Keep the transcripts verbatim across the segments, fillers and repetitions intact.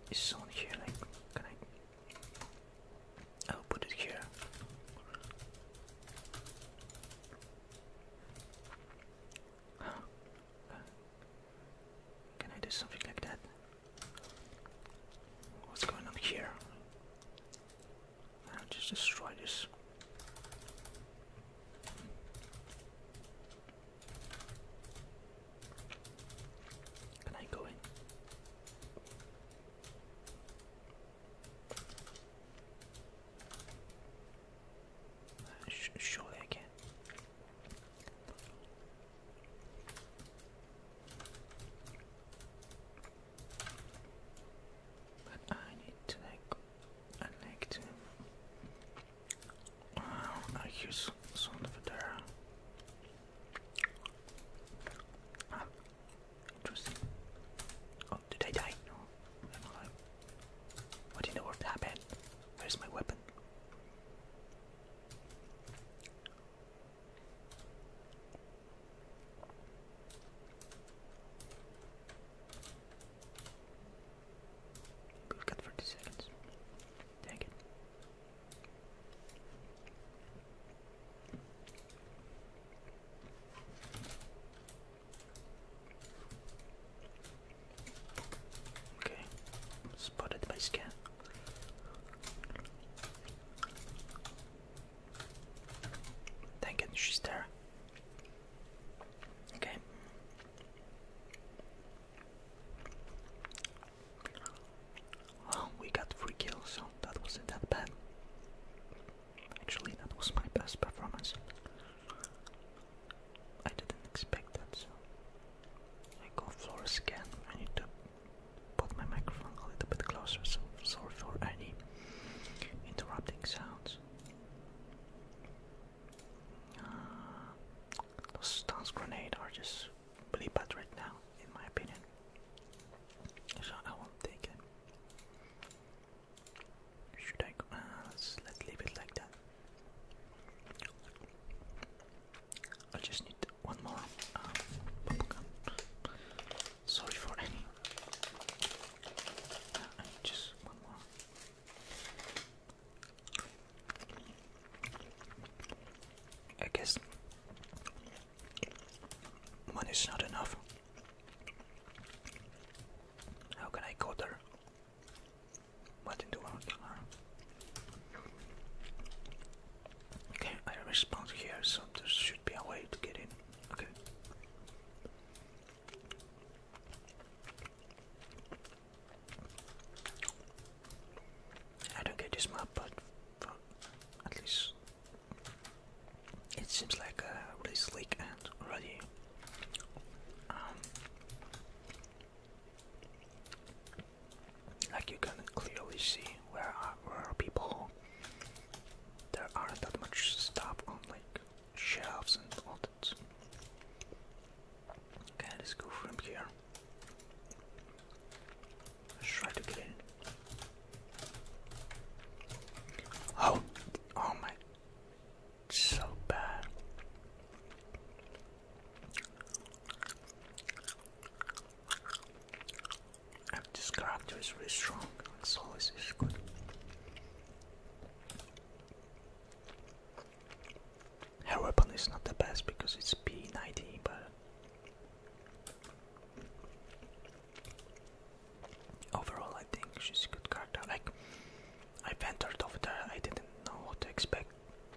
Is someone here? Like, can I? I'll put it here. Can I do something like that? What's going on here? I'll just destroy this. Can I go in? Uh, sh surely I can. But I need to like, I like to. Uh, I hear some sound over there. Ah, interesting. Oh, did I die? No, I'm alive. What in the world happened? Where's my weapon? We've got thirty seconds. Dang it. Okay. Spotted by scan. Dang it, she's there. Okay. Well, we got three kills, so that wasn't that bad. Actually, that was my best performance. I didn't expect that, so I go Flores again. I need to put my microphone a little bit closer, so sorry for any interrupting sounds. Uh, those stance grenades are just really bad right now, in my opinion. So I won't take it. Should I go? Uh, let's, let's leave it like that. I just need one more um, bubblegum. Sorry for any. Uh, just one more. I guess one is not enough. How can I go there? What in the world? Okay, I respawned here, so there should be a way to get in. Okay. I don't get this map, but well, at least it seems like a really sleek and already um, like you can clearly see where are, where are people. There aren't that much stuff on like shelves and all that. Okay, let's go from here. Let's try to get in. Oh, oh my, so bad. This character is really strong. Solis is good. Her weapon is not the best because it's P ninety, but overall I think she's a good character. Like, I ventured over there, I didn't know what to expect.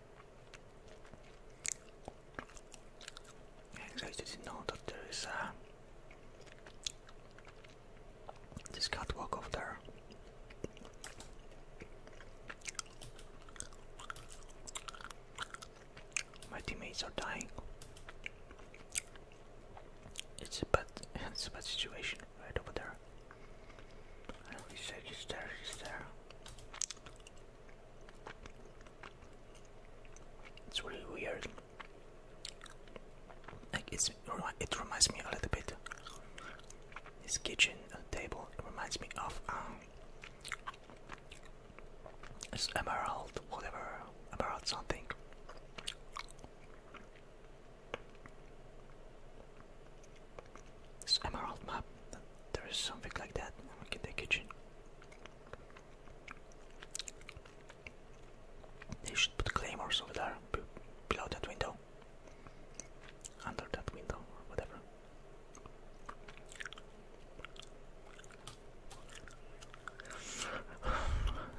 I didn't know that there is a this catwalk over there. My teammates are dying. It's a bad, it's a bad situation right over there. I know he said he's there, he's there. It's really weird. Like it's, it reminds me a little bit. This kitchen table it reminds me of um, this emerald, whatever, emerald something. This emerald map. There is something like that in the kitchen.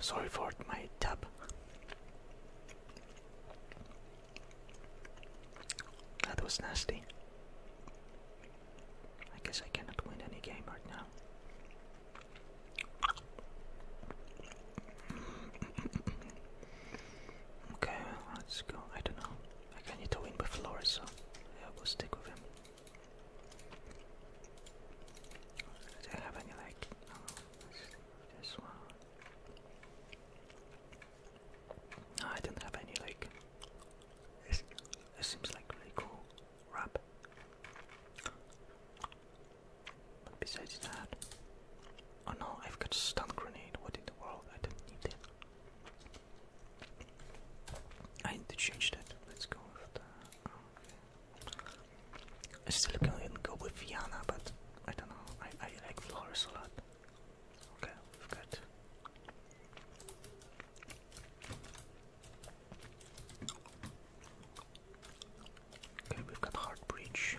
Sorry for my tap. That was nasty. I guess I cannot win any game right now. Okay, let's go. I don't know. Like I need to win with Flores, so yeah, we'll stick with him. Do I have any like? No, let's stick with this one. No, I don't have any like. This, this seems like really cool rap. But besides that, oh no, I've got a stun grenade. What in the world? I don't need it. I need to change that. Let's go with the. Oh, okay. I still can go with Viana, but I don't know. I, I like Flores a lot. Okay, we've got. Okay, we've got Heart Breach.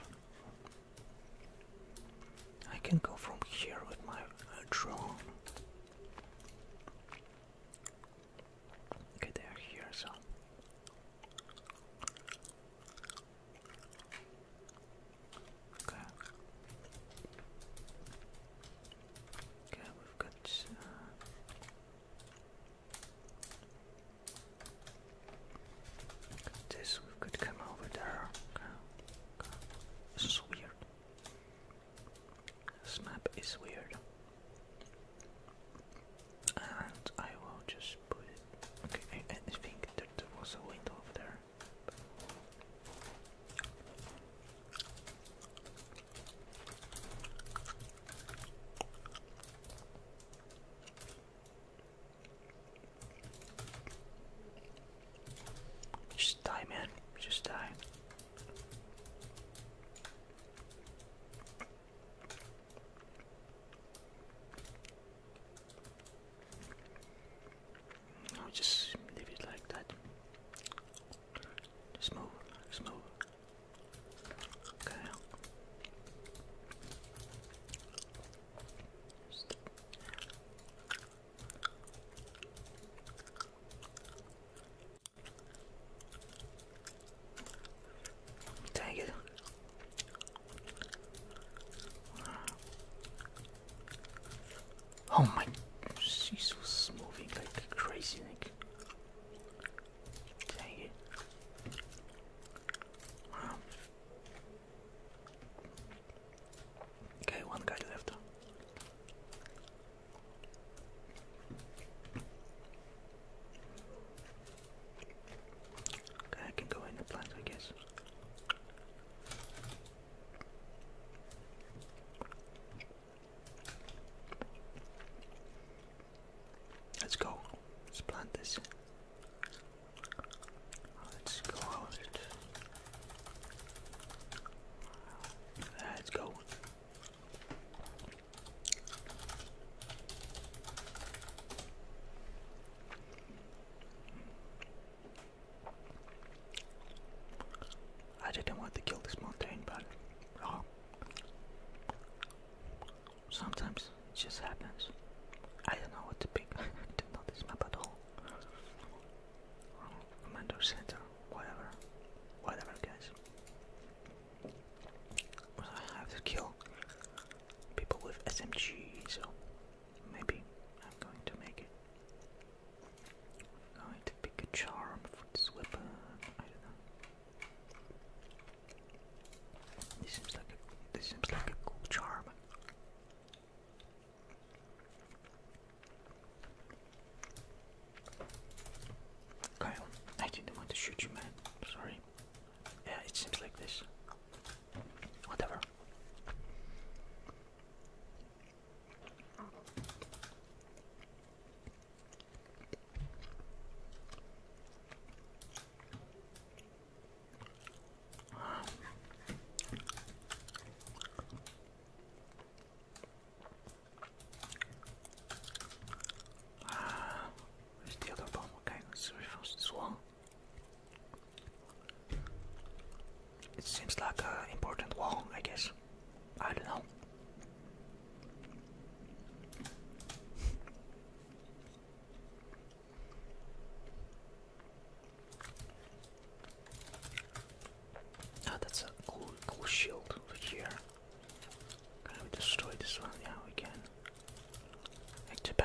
I can go from here with my uh, drone. Okay, they're here, so. Okay. Okay, we've got. Uh, got this. We've got come over there. Okay. Okay. This is weird. This map is weird. And I will just put it. Okay, I, I think that there was a window over there. Just die, man. Just die. I'll just leave it like that. Just move. Just move. Okay. Just dang it. Oh my, she's was moving like crazy, like. Dang it. Wow. Okay, one guy left. Okay, I can go in the plant, I guess. Let's go. Let's plant this. Let's go out. Let's go. I didn't want to kill this mountain, but oh, sometimes it just happens. I don't know what to pick. I didn't know this map at all. Commander Center, whatever. Whatever, guys. Well, I have to kill people with S M G, so maybe I'm going to make it. I'm going to pick a charm for this weapon. I don't know. This seems like a this seems like a cool charm. Okay, I didn't want to shoot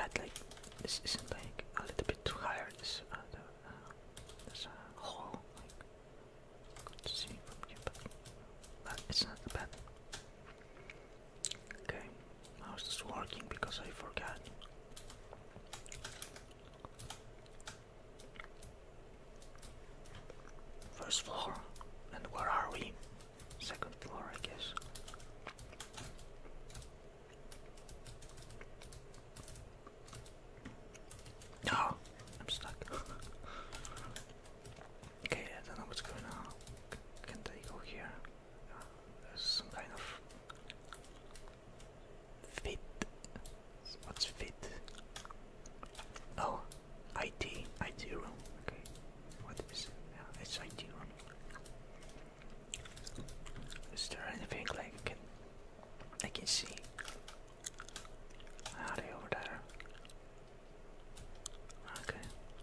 bad. Like this isn't like a little bit too higher. This uh, the, uh, there's a hole. Like good to see from here, but, but it's not bad. Okay, how's this working? Because I forgot. First floor, and where are we? Second floor, I guess. Oh, I'm stuck. Okay, I don't know what's going on. Can I go here? Uh, there's some kind of fit. What's fit? Oh, I T, I T room. Okay, what is it? Yeah, it's I T room. Is there anything like I can I can see? Are they over there? Okay.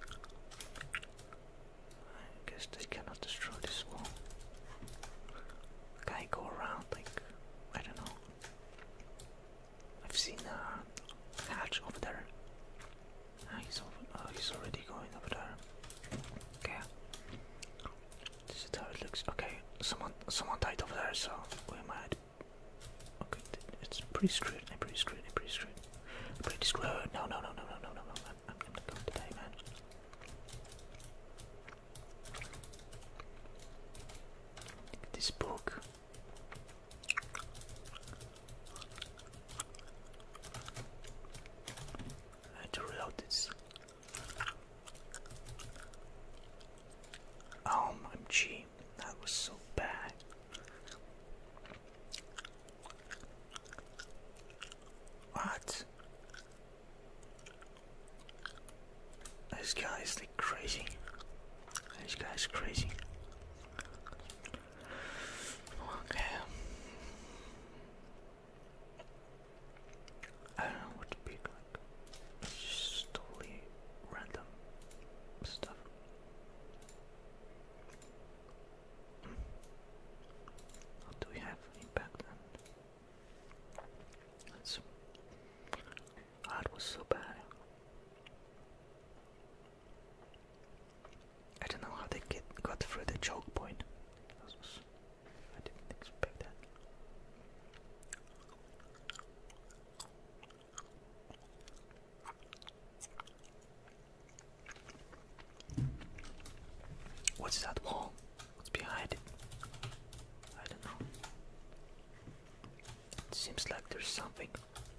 I guess they cannot destroy this wall. Can I go around? Like, I don't know. I've seen a hatch over there. Ah, he's over. Oh, he's already going over there. Okay. This is how it looks. Okay, someone, someone died over there, so we might. Okay, it's pretty screwed. I'm pretty screwed. I'm pretty screwed. I'm pretty screwed. No, no, no, no, no, no, no, no. I'm, I'm, I'm not going to die, man. Look at this book. I had to reload this. Oh, M G, that was so bad. What? This guy is like crazy. This guy is crazy. Okay. I don't know what to pick, like, it's just totally random stuff. What do we have? Impact and that's that was so bad. I don't know how they get got through the choke point. I didn't expect that. What's that wall? What's behind it? I don't know. It seems like there's something.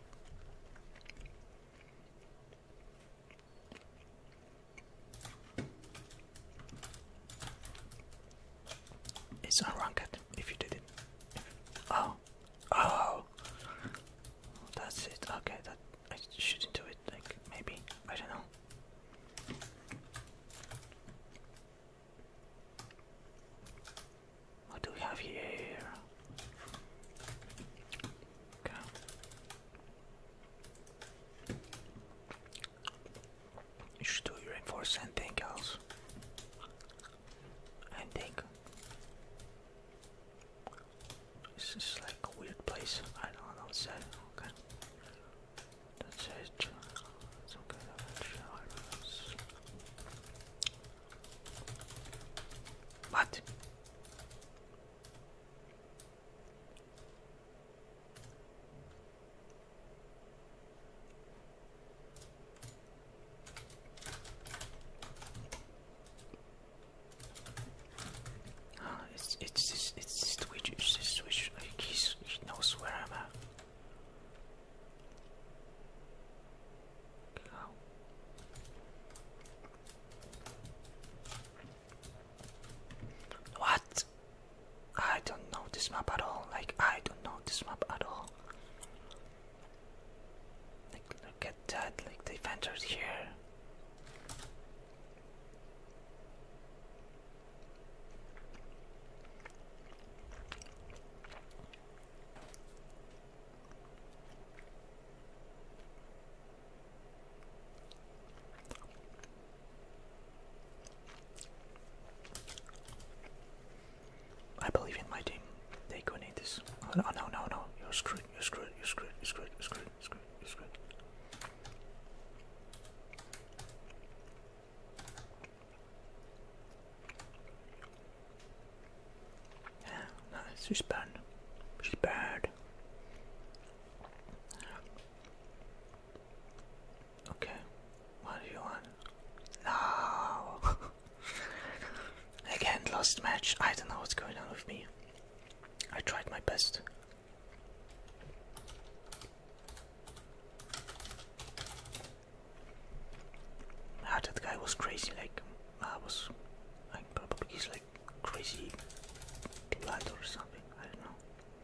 It's unranked if you did it. Oh. Oh. That's it. Okay, that I shouldn't do it. Like, maybe. I don't know. What do we have here? Okay. You should do reinforce anything else. I think this is like a weird place. I don't know what's that. Okay. That's it. Some kind of insurance. What? Ah, it's it's this it's this Twitch. It's this Twitch. Like he's he knows where I'm at. Oh. What? I don't know this map at all. Like I don't know this map at all. Like look at that. Like they've entered here. I believe in my team. They go need this. Oh, no, no, no, no. You're screwed. You're screwed. You're screwed. You're screwed. You're screwed. You're screwed. You're screwed. was crazy, like I was like probably he's like crazy blood or something, I don't know.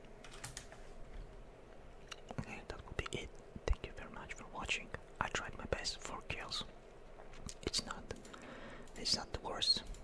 Okay, that will be it. Thank you very much for watching. I tried my best, four kills. It's not it's not the worst.